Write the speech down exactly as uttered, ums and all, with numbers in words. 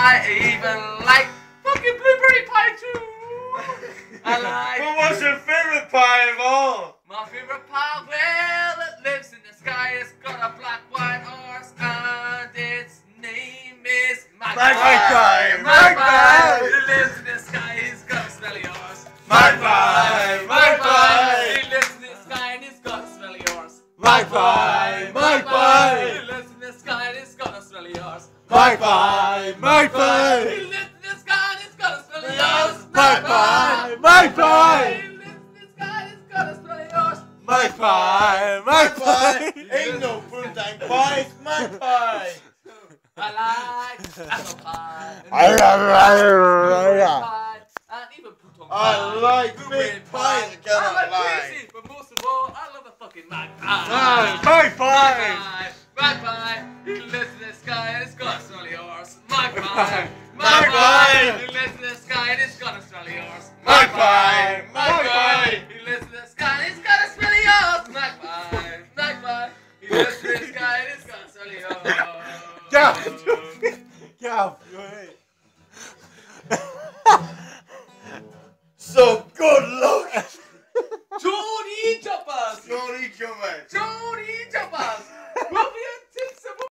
I even like fucking blueberry pie too. I like. What was your favorite pie of all? My favorite pie, well, it lives in the sky. It's got a black, white horse, and its name is Magpie. Magpie. Magpie. It lives in the sky. He's got a smelly horse. Magpie. Magpie. He lives in the sky and he's got a smelly horse. Magpie. Magpie. He lives in the sky and he's got a smelly horse. Magpie. Magpie. He lives in the sky and he's got a smelly horse. Magpie. Magpie. He lives in the sky and he's got a smelly horse. Magpie. Magpie. Ain't no fruit-time pie, it's magpie. I like apple pie. I and love pie, and even puton I pie. like blueberry big pies, I I cannot like lie. crazy, but most of all, I love the fucking magpie. Magpie. Magpie, magpie, he lives in the sky and it's got a smelly horse. Magpie, Magpie. he lives in the sky and it's got a smelly horse. Magpie. Magpie. he lives in the sky and it's got a smelly horse. Magpie, magpie, he lives in the sky and it's got a smelly horse. Gav. Gav.